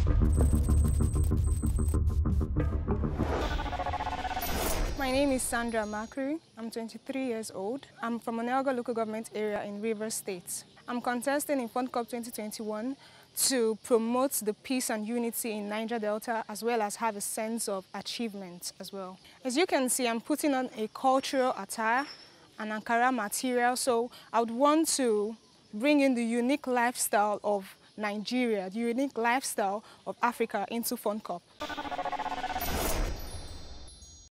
My name is Sandra Amakiri. I'm 23 years old. I'm from Niger local government area in Rivers State. I'm contesting in FONDCUP 2021 to promote the peace and unity in Niger Delta, as well as have a sense of achievement as well. As you can see, I'm putting on a cultural attire, an Ankara material, so I would want to bring in the unique lifestyle of Nigeria, the unique lifestyle of Africa into FONDCUP.